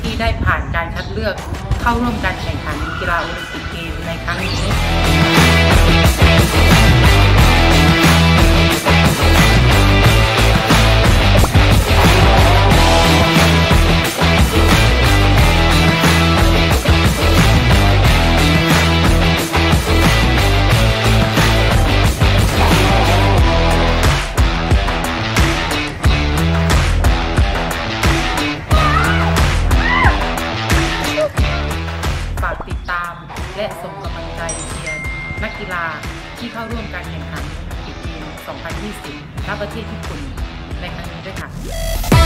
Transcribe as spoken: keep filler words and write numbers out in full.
ที่ได้ผ่านการคัดเลือกเข้าร่วมการแข่งขันกีฬาโอลิมปิกเกมในครั้งนี้ฝากติดตามและส่งกำลังใจเชียร์นักกีฬาที่เข้าร่วมการแข่งขันโอลิมปิกเกม สองพันยี่สิบ ณ ประเทศญี่ปุ่นในครั้งนี้ด้วยค่ะ